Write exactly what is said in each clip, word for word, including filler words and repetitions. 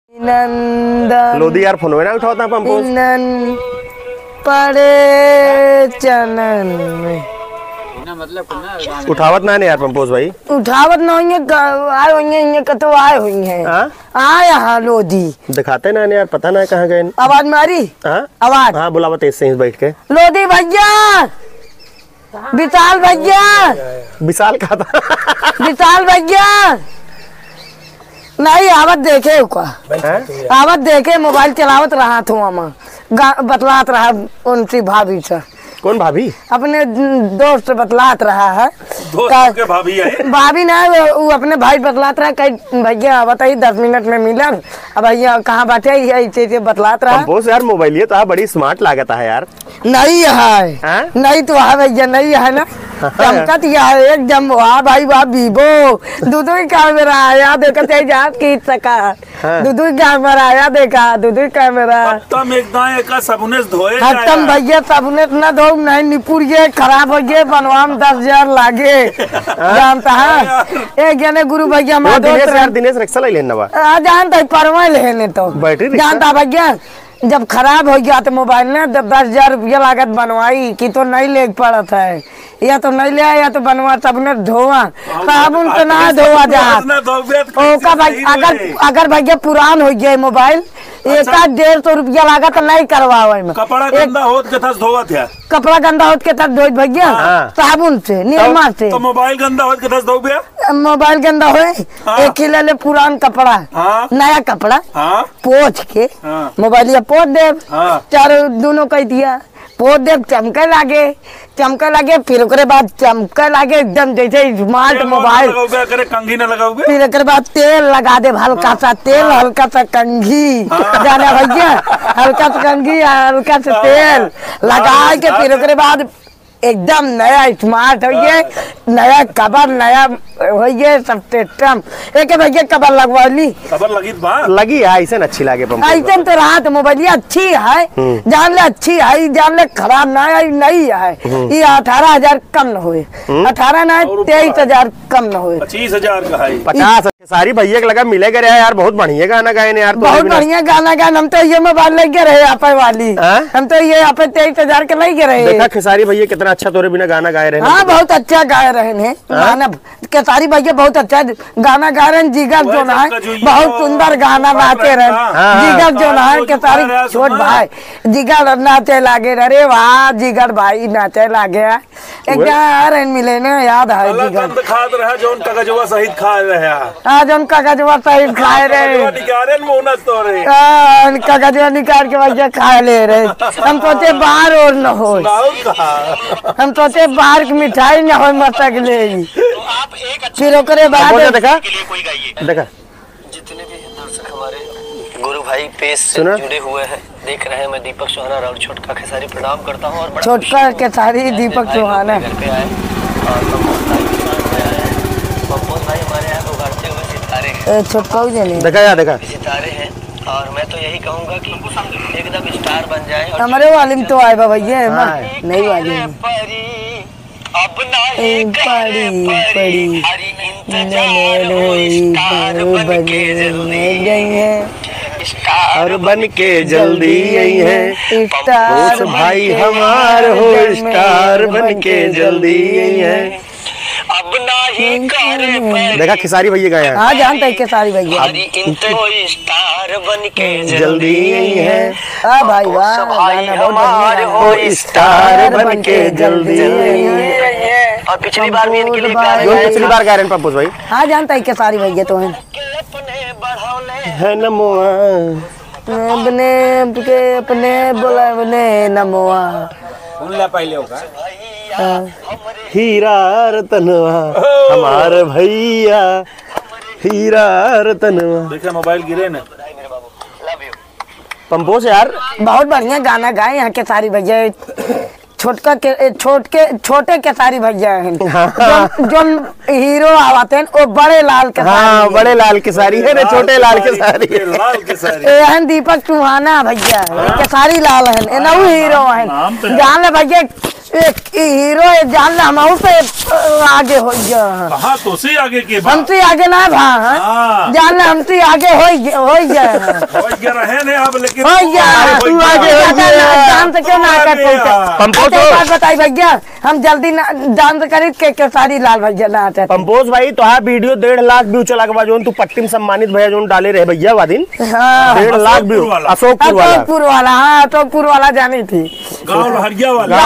नंदन लोधी यार फोन ना उठाता पंपोज पड़े चनन में मतलब उठावत ना यार पंपोज भाई उठावत ना होंगे आए होंगे इन्हें कतो आए हुई हैं आए हाँ लोधी दिखाते ना यार पता ना कहाँ गए आवाज मारी आवाज हाँ बुलावा तेज से बैठ के लोधी भैया विशाल भैया विशाल कहा था विशाल भैया नहीं आवत देखे का आवत देखे मोबाइल चलावत रहा था बतलात रहा उनकी भाभी से कौन भाभी अपने दोस्त बतलात रहा है दोस्त के भाभी है भाभी ना वो अपने भाई बतलात रहा कहीं भैया बताइए दस मिनट में मिलन अब भैया कहाँ बैठे ऐसे बतलात रहा बोस यार मोबाइल ये तो बड़ी स्मार्ट लागत है यार नहीं है नहीं तो है भैया नहीं है ना चमकत है एकदम वाह भाई वाह वीवो दूधू कैमरा आया देखा जा खींच सका दूधू कैमरा आया देखा दूधू कैमरा हत्तम एकदम का सबने धोए हत्तम भैया सबने न धो नहीं निपुर ये खराब हो गए बनवाम दस हजार लागे जानता है एक जने गुरु भैया मैं दिनेश यार दिनेश रिक्शा ले लेना जानता है परवा लेने तो जानता भैया जब खराब हो गया तो मोबाइल ने दस हजार रुपया लागत बनवाई कि तो नहीं ले पड़ा था या तो नहीं ले या तो बनवा सबने धोआ साबुन तो ना धोआ जा भाई अगर अगर भैया पुरान हो गया मोबाइल एक डेढ़ सौ रुपया लागत तो नहीं करवावे में कपड़ा गंदा होत के थस धोवत है कपड़ा गंदा होत के थस धोइत भैया साबुन से निरमा से तो मोबाइल गंदा होत के थस धोबे मोबाइल गंदा होए एक ही ले ले पुरान कपड़ा नया कपड़ा पोछ के मोबाइल या पोछ दे चारों दोनों कह दिया पोछ दे चमके लागे चमके लागे फिर ओकरे बाद चमके लागे एकदम जैसे स्मार्ट मोबाइल कंघी न लगाओगे फिर ओकरे बाद तेल लगा दे हल्का सा तेल हल्का सा कंघी जाना भैया हल्का सा कंघी हल्का सा तेल लगा के फिर ओकरे बाद एकदम नया स्मार्ट हो गया नया कवर नया हो गया सब सिस्टम एक भैया कवर लगवा ली कवर लगी लगी है ऐसे अच्छी लगे ऐसे तो रहा तो मोबाइल अच्छी है जान ले अच्छी है जान ले खराब ना है नहीं है ये अठारह हजार कम न हुए अठारह ना तेईस हजार कम न हुए पच्चीस हजार का है पचास सारी भैया लगा मिलेगा रहा यार बहुत बढ़िया गाना गाए यार बहुत बढ़िया गाना गाए हम तो ये मोबाइल लेके रहे आपे वाली हम तो ये आप तेईस हजार के लेके रहे खेसारी भैया कितना अच्छा तोरे बिना गाना गाए रहे हाँ बहुत अच्छा गाए रहे हैं गाना खेसारी भैया बहुत अच्छा गाना गा रहे हैं जिगर जो ना है बहुत सुंदर गाना गाते रहे जिगर जो ना है खेसारी छोट भाई जिगर नाचे लागे अरे वाह जिगर भाई नाचे लागे एक रहे मिले ना याद है जिगर खाद रहा जो कागजवा सहित खा रहे आज हम कागजवा सहित खाए रहे कागजवा निकाल के भैया खा ले रहे हम सोचे बाहर और न हो हम सोचे बाहर की मिठाई न हो मटक ले फिर ओकरे बाद देखा देखा जितने भी दर्शक हमारे गुरु भाई पेश से जुड़े हुए हैं देख रहे हैं मैं दीपक चौहान और छोटका खेसारी प्रणाम करता हूँ और छोटका खेसारी दीपक चौहान घर पे आए और पंपोज भाई हमारे यहाँ उगाड़ते हुए सितारे हैं छोटका देखा यार देखा सितारे हैं और मैं तो यही कहूँगा कि एकदम स्टार बन जाए हमारे वालिम तो आए भैया नहीं वाली अब नहीं पड़ी पड़ी गई है और बन के जल्दी आई है स्टार भाई हमार हो स्टार बन के जल्दी आई है अब नहीं कर देखा खेसारी भैया गाया हाँ जानता है खेसारी भैया स्टार बन के जल्दी आई है हाँ भाई वाह हमारे हो स्टार बन के जल्दी और पिछली बार भी इनके लिए पिछली बार गा रहे हैं पंपोज भाई हाँ जानता है खेसारी भैया तो है है नमोआ अपने के अपने बोला अपने नमोआ पहले होगा हीरा रतनवा हमारे भैया हीरा रतनवा देखा मोबाइल गिरे ना पंपोज यार बहुत बढ़िया गाना गाए यहाँ के सारी भैया छोटका के छोट के छोटे केसारी भैया हैं जो, जो हीरो आते हैं वो बड़े लाल के हाँ बड़े लाल केसारी है छोटे लाल केसारी लाल केसारी है दीपक चौहाना भैया केसारी लाल है ना वो हीरो है जान ले भैया एक हीरो जान ला हम पे आगे हो गया। हाँ तो सी आगे के हमसे आगे ना भा जान ला हमसे आगे हो हो गया हो गया रहे ने अब लेकिन हो गया तू आगे हो गया जान से क्यों ना कर पहुंचा। पंपोज बात बताई भैया हम जल्दी जान से करी के के सारी लाल भैया ना आते। पंपोज भाई तो है वीडियो डेढ़ लाख व्यू चला के बाद जोन तू पट्टी सम्मानित भैया जोन डाले रहे भैया वादिन डेढ़ लाख व्यू अशोकपुर वाला अशोकपुर वाला हाँ अशोकपुर वाला जानी थी गाँव लहरिया वाला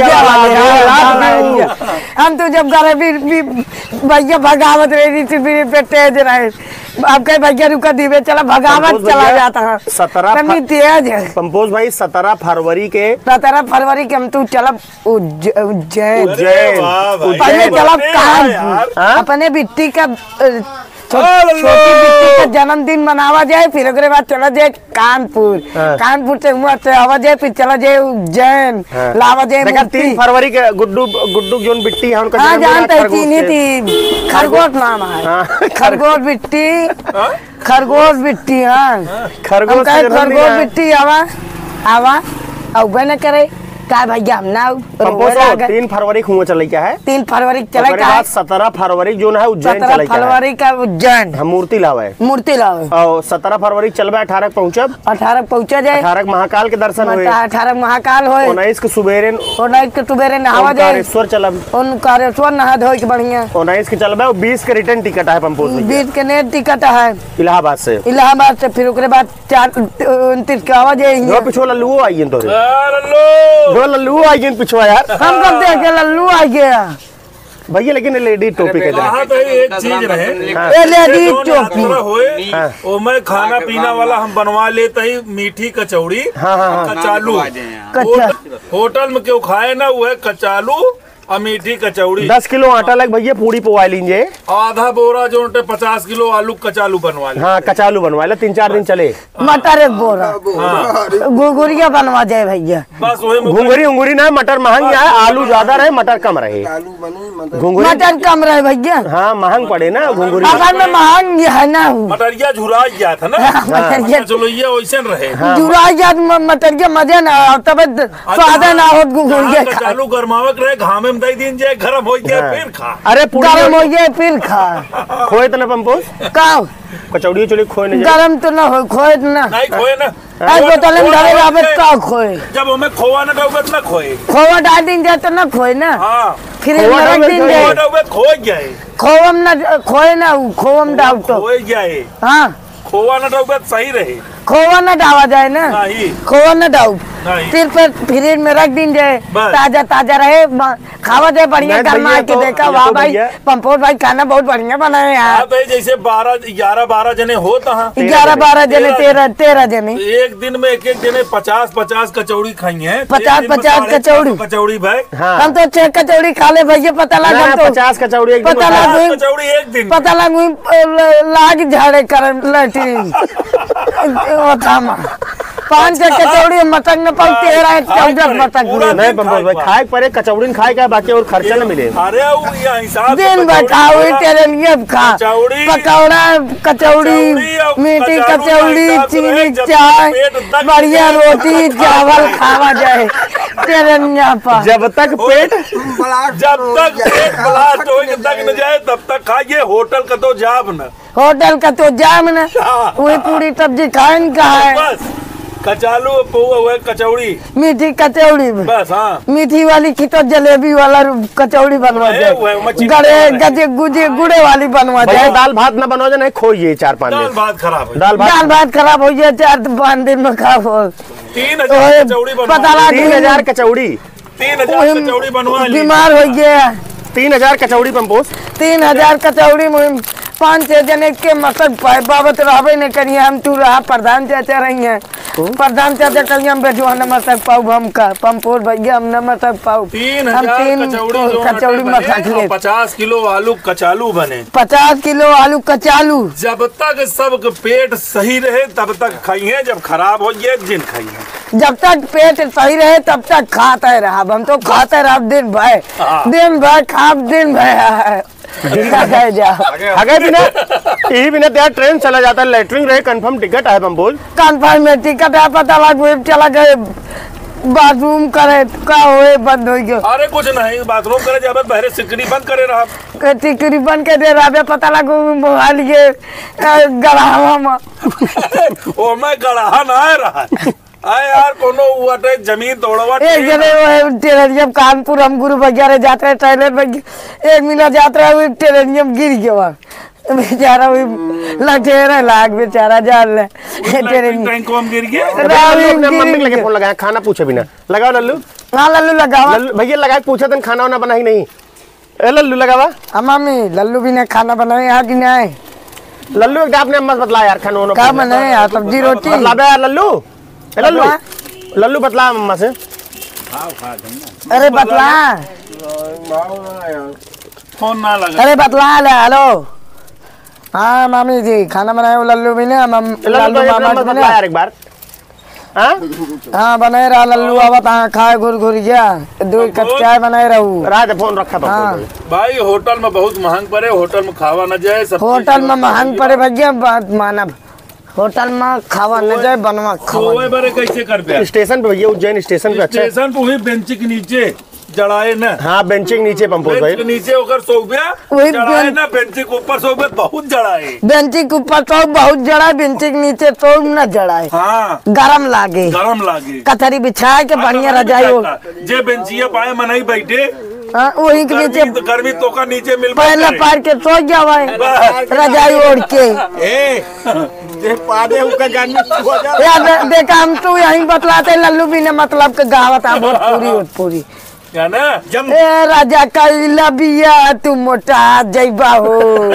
हम तो जब घर भैया भगावत रही थी पे तेज रहे अब कहीं भैया रुका दीवे चला भगावत चला जाता है सत्रह तेज है। पंपोज भाई सत्रह फरवरी के सत्रह फरवरी के हम तू चला उज्जैन उज्जैन चला कहाँ अपने बिट्टी का छोटी बिट्टी का जन्मदिन मनावा जाए फिर उसके बाद चला जाए कानपुर कानपुर से हुआ से आवा जाए फिर चला जाए उज्जैन लावा जाए तीन फरवरी के गुड्डू गुड्डू जोन बिट्टी है उनका हाँ जानते है चीनी थी खरगोश नाम है खरगोश बिट्टी खरगोश बिट्टी हाँ खरगोश खरगोश बिट्टी आवा आवा अब न करे का भैया हम ना तीन फरवरी को चल क्या है तीन फरवरी चला क्या सत्रह फरवरी जो है उज्जैन सत्रह फरवरी का उज्जैन हम मूर्ति लावे मूर्ति लावे और सत्रह फरवरी चलबे अठारह पहुँचब अठारह पहुँचा जाए अठारह महाकाल के दर्शन हुए अठारह महाकाल हो उन्नीस के सुबेरे उन्नीस के सुबेरे नहावा जाए चलब ओंकारेश्वर नहा धो के बढ़िया उन्नीस के चलबे बीस के रिटर्न टिकट है पंपोज बीस के नेट टिकट है इलाहाबाद से इलाहाबाद से फिर उसके बाद चार उनतीस के आवा जाए पिछो लल्लू आई दो लल्लू आई पिछवा यार हम कब देखे लल्लू आ गया भैया लेकिन लेडी टोपी के वहाँ तो एक चीज रहे ए लेडी टोपी होए ओ मैं खाना पीना वाला हम बनवा लेते ही मीठी कचौड़ी कचालू होटल में क्यों खाए ना वो है कचालू और मीठी कचौड़ी दस किलो आटा लग भैया पूरी पवा लीजिए आधा बोरा जो पचास किलो आलू कचालू बनवा ले हाँ कचालू बनवा ले तीन चार दिन चले मटर एक बोरा घुंगुरिया बनवा जाए भैया बस वही घुंगुरी उंगुरी ना मटर महंग है आलू ज्यादा रहे मटर कम रहे घुंगुरी मटर कम रहे भैया हाँ महंग पड़े ना घुंगुरी में महंग है ना मटरिया झुरा गया था ना चलो ये वैसे रहे झुरा गया मटरिया मजे ना तब स्वाद ना हो घुंगुरिया कचालू गरमावक रहे घामे दई दिन जे गरम हो गया फिर खा अरे गरम हो गया फिर खा खोए तो ना पंपोज का कचौड़ी चोड़ी खोए नहीं गरम तो ना हो खोए ना नहीं खोए ना आज बोतल में डाले रावत का खोए जब हमें खोवा ना डाउबे ना खोए खोवा डाल दिन जाए तो ना खोए ना हां फिर रख दिन जाए डाउबे खो गए खोवम ना खोए ना खोवम डाउ तो खो गए हां खोवा ना डाउबे सही रहे खोवा ना डावा जाए ना नहीं खोवा ना डाउ फिर फिर फ्रिज में रख दिन जाए ताजा ताजा रहे खावा जाए बढ़िया गरमा के देखा वाह भाई पंपोज भाई खाना बहुत बढ़िया बनाए यार जैसे बारह ग्यारह बारह जने होता है ग्यारह बारह जने तेरह तेरह जने एक दिन में एक एक जने पचास पचास कचौड़ी खाई है पचास पचास कचौड़ी कचौड़ी भाई हम तो छह कचौड़ी खा ले भैया पता लगा पचास कचौड़ी पता लगा कचौड़ी एक दिन पता लगा लाग झाड़े कर लैट्रिन पांच कचौड़ी मटन न पाऊ तेरह चौदह मटन नहीं पंपोज भाई खाए परे कचौड़ी खाए का बाकी और खर्चा न मिले अरे हिसाब दिन भर खाओ तेरे लिए खा पकौड़ा कचौड़ी मीठी कचौड़ी चीनी चाय बढ़िया रोटी चावल खावा जाए तेरे पर जब तक पेट जब तक पेट ब्लास्ट हो तक न जाए तब तक खाइए होटल का तो जाब न होटल का तो जाम न वही पूरी सब्जी खाएं का है कचालू हुआ कचौड़ी मीठी कचौड़ी बस हाँ मीठी वाली की तो जलेबी वाला कचौड़ी बनवा जाए गड़े गजे गुजे गुड़े वाली बनवा जाए दाल भात न बनवा जाए नहीं खोइए चार पाँच दिन दाल भात खराब दाल दाल भात खराब हो जाए चार पाँच दिन में खराब हो तीन हजार कचौड़ी पता तीन हजार कचौड़ी तीन हजार कचौड़ी बनवा बीमार हो गया तीन हजार कचौड़ी पंपोज तीन हजार कचौड़ी मुहिम पाँच छह जने के मतलब बाबत रहबे न करिए हम तू रहा प्रधान चाचा रही है प्रधान चाचा कहिए हम बेजुआ नमक पाऊ हम का पंपोर भैया हम नमक पाऊ तीन हजार कचौड़ी कचौड़ी मखा पचास किलो आलू कचालू बने पचास किलो आलू कचालू जब तक सबके पेट सही रहे तब तक खाइए जब खराब हो गए दिन खाइए जब तक पेट सही रहे तब तक खाते रहा हम तो खाते रहा दिन भर दिन भर खा दिन भर अगर बिना यही बिना त्यार ट्रेन चला जाता है लेटरिंग रहे कंफर्म टिकट है पंपोज कंफर्म में टिकट है पता लग चला गए बाथरूम करे का होए बंद हो गयो। अरे कुछ नहीं बाथरूम करे जब बहरे सिकड़ी बंद करे रहा टिकरी बन के दे रहा पता लगो मोबाइल के गड़ावा में ओ मैं गड़ाहा ना रहा आए यार कोनो वाटे जमीन तोड़वा एक जने टेरेनियम कानपुर हम गुरु वगैरह जाते रहे टॉयलेट में एक मिनट जाते रहे टेरेनियम गिर गया बेचारा वही लटेरा लाग बेचारा जान ले टैंक में गिर गया। मम्मी लगे फोन लगाया खाना पूछे बिना लगाओ लल्लू। हाँ लल्लू लगाओ भैया लगा पूछा तन खाना वाना बना ही नहीं। ए लल्लू लगावा। हाँ मम्मी लल्लू भी ने खाना बनाए यहाँ की नहीं लल्लू एक आपने अम्मा बतला यार खाना वाना क्या बनाए यार सब्जी रोटी बतला बे यार लल्लू। लल्लू लल्लू बतला अम्मा से। अरे बतला फोन ना लगा। अरे बतला ले हेलो। हाँ मामी जी खाना बनाए लल्लू भी ने लल्लू मामा जी ने यार एक बार। हाँ हाँ बनाए रहा लल्लू आवा ता खाए घुर घुर गया दो कप चाय बनाए रहू रात फोन रखा हाँ। भाई होटल में बहुत महंग पड़े होटल में खावा न जाए होटल में महंग पड़े भैया बात मानव होटल में खावा न जाए बनवा खावा बड़े कैसे कर पे स्टेशन पे भैया उज्जैन स्टेशन पे अच्छा स्टेशन पे वही बेंच के नीचे जड़ाए ना। हाँ बेंच के नीचे पंपोज भाई नीचे होकर सो गया वही जड़ाए ना बेंच के ऊपर सो गया बहुत जड़ाए बेंच के ऊपर तो बहुत जड़ा बेंच के नीचे तो न जड़ाए हाँ गरम लागे गरम लागे कथरी बिछा के बढ़िया रजाई जे बेंचिया पाए मनाई बैठे वही के नीचे गर्मी तो का नीचे मिल पहले पार के सो जावा रजाई ओढ़ के यार देखा हम तो यही बतलाते लल्लू भी ने मतलब के गावत पूरी पूरी ए राजा कैला बिया तू मोटा जैबा हो।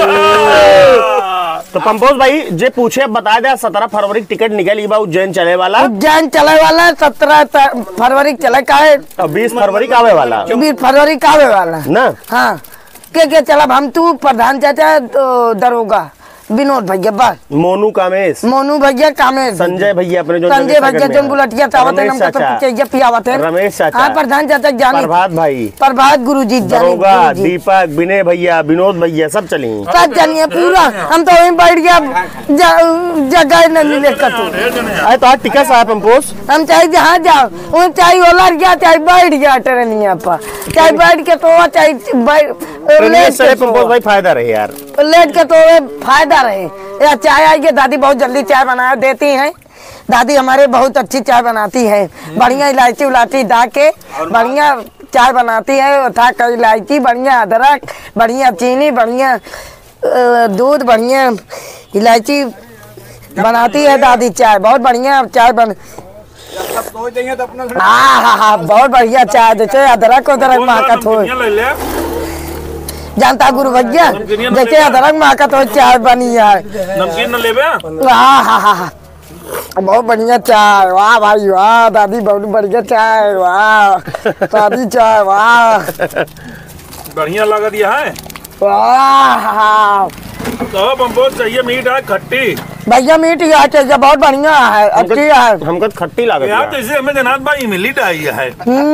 तो पंपोज भाई जे पूछे बता दे सत्रह फरवरी टिकट निकली बा उज्जैन चले वाला उज्जैन चले वाला सत्रह फरवरी चले का है बीस फरवरी का आवे वाला बीस फरवरी का आवे वाला ना। हाँ के के चला हम तू प्रधान चाचा तो दरोगा विनोद भैया बस मोनू कामेश मोनू भैया कामेश संजय भैया अपने जो संजय भैया जो गुलटिया चावत है हमको तो चाहिए पियावत है रमेश चाचा हाँ प्रधान चाचा जानी प्रभात भाई प्रभात गुरुजी दरोगा दीपक विनय भैया विनोद भैया सब चली सब जानिए पूरा हम तो वहीं बैठ गया जगह न मिले कतो अरे तो आज टिकट साहब पंपोज हम चाहे जहाँ जाओ वो चाहे ओलर गया चाहे बैठ गया ट्रेनिया पर चाहे बैठ के तो चाहे पंपोज भाई फायदा रहे यार लेट के तो फायदा रहे या चाय आएगी दादी बहुत जल्दी चाय बना देती हैं दादी हमारे बहुत अच्छी चाय बनाती है बढ़िया इलायची उलायची दा के बढ़िया चाय बनाती है था इलायची बढ़िया अदरक बढ़िया चीनी बढ़िया दूध बढ़िया इलायची बनाती है दादी चाय बहुत बढ़िया चाय बन हाँ हाँ हाँ बहुत बढ़िया चाय जैसे अदरक उदरक महकत हो जानता गुरु भैया जैसे अदरक महकत हो चाय बनी है नमकीन न लेबे हाँ हाँ हाँ बहुत बढ़िया चाय वाह भाई वाह दादी बहुत बढ़िया चाय वाह दादी चाय वाह बढ़िया लगा दिया है वाह तो पंपोज चाहिए मीठ है खट्टी भैया मीठ यहाँ चाहिए बहुत बढ़िया है अच्छी है हमको खट्टी लागत यार तो इसे हमें जनाब भाई इमली डाली है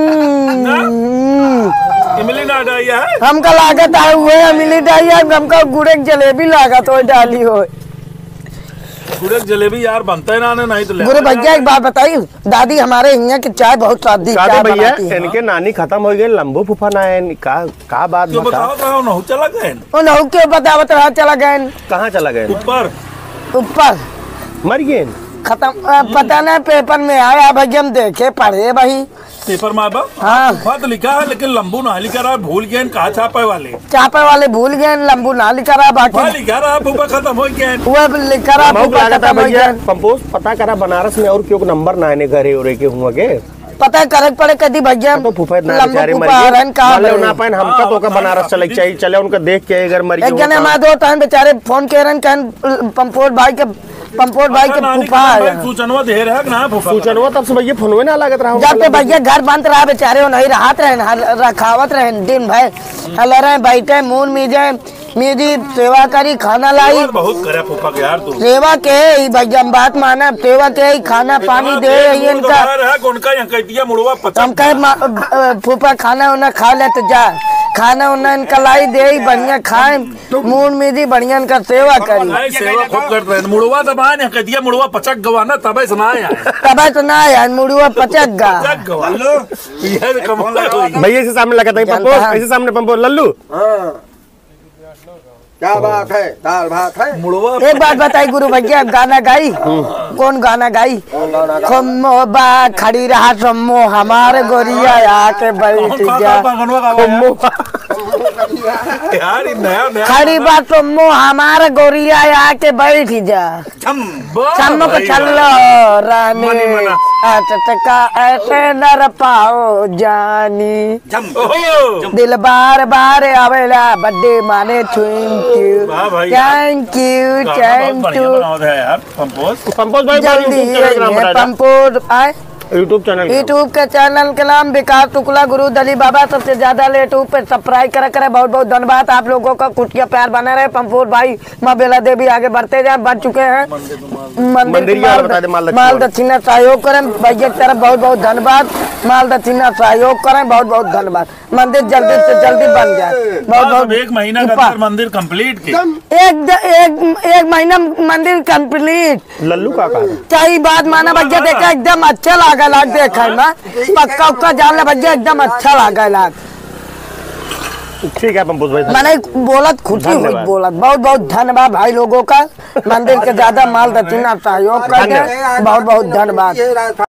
इमली ना डाली है हमका लागत है हुए इमली डाली है हमका गुड़ जलेबी लागत हो डाली हो गुड़ जलेबी यार बनता है ना नहीं तो गुरु भैया एक बात बताइए दादी हमारे यहाँ की चाय बहुत स्वादिष्ट चाय भैया इनके नानी खत्म हो गए लंबू फूफा ना है का का बात बताओ कहाँ नहु चला गए नहु क्यों बतावत रहा चला गए कहाँ चला गए ऊपर ऊपर मर गए खत्म पता नहीं पेपर में आया भैया हम देखे पढ़े भाई पेपर में आबा हाँ बात लिखा है लेकिन लंबू ना लिखा रहा भूल गए कहा छापे वाले छापे वाले भूल गए लंबू ना लिखा रहा बाकी लिखा रहा फूफा खत्म हो गए वो लिखा रहा फूफा खत्म हो गया पंपोज पता करा बनारस में और क्यों नंबर ना आने घरे उरे के हुआ के पता करे पड़े कदी भैया तो फूफा इतना बेचारे मर गए ना पाए हमका तो का बनारस चले चाहिए चले उनका देख के अगर मर गए एक हमारे दो टाइम बेचारे फोन के रन कहन पंपोज भाई के पंपोज भाई के फूफा सूचनवा दे रहा है ना फूफा सूचनवा तब से भैया फोनवे ना लागत रहा जब ते भैया घर बंद रहा बेचारे नहीं रहत रहे रखावत रहे दिन भर हल रहे बैठे मून मीजे मेरी सेवा करी, खाना लाई, बहुत करे फूफा के यार तू। सेवा के ही भैया बात माना, सेवा के ही खाना पानी दे इनका। उनका यहाँ कहती मुड़वा हम कहे फूफा खाना उन्हें खा ले तो जा, खाना उन्हें इनका लाई दे बढ़िया खाए, मूड में दी बढ़िया इनका सेवा करी। सेवा खूब करते हैं। मुड़वा दबा कहती मुड़वा पचक गवा ना तबे सुना तबे सुना है मुड़वा पचक गा। भैया इसे सामने लगा था पंपो, ऐसे सामने पंपो लल्लू। क्या बात है, दाल भात है। मुड़वा एक बात बताई गुरु भैया, गाना गाई? कौन गाना गाई? खम्मो बा खड़ी रहा सम्मो हमारे गोरिया आके बैठ जा, खड़ी बात सम्मो हमारे गोरिया आके बैठ जा, सम्मो को चलो रानी टटका ऐसे नर पाओ जानी, दिल बार बार आवेला बर्थडे माने thank you thank you thank you. पंपोज भाई जल्दी पंपोज आए यूट्यूब चैनल यूट्यूब के चैनल के नाम विकास शुक्ला गुरु दली बाबा। सबसे ज्यादा यूट्यूब पे सब्सक्राइब करे करे बहुत बहुत धन्यवाद आप लोगों का। कुटिया प्यार बना रहे। पंपोज भाई माँ बेला देवी आगे बढ़ते जाए, बढ़ चुके हैं। मंदिर माल दक्षिणा सहयोग करें भैया की तरफ बहुत बहुत धन्यवाद। माल दक्षिणा सहयोग करें बहुत बहुत धन्यवाद। मंदिर जल्दी से जल्दी बन जाए। बहुत बहुत एक महीना के अंदर मंदिर कंप्लीट की एक एक एक महीना मंदिर कंप्लीट। लल्लू का सही बात माना भैया, देखा एकदम अच्छा लगा लाग देखा ना, पक्का उक्का जानना भैया एकदम अच्छा लगा लाग। ठीक है पंपोज भाई, मैंने बोलत खुशी हुई बोलत। बहुत बहुत धन्यवाद भाई लोगों का। मंदिर के ज्यादा माल दक्षिणा सहयोग करके बहुत बहुत धन्यवाद।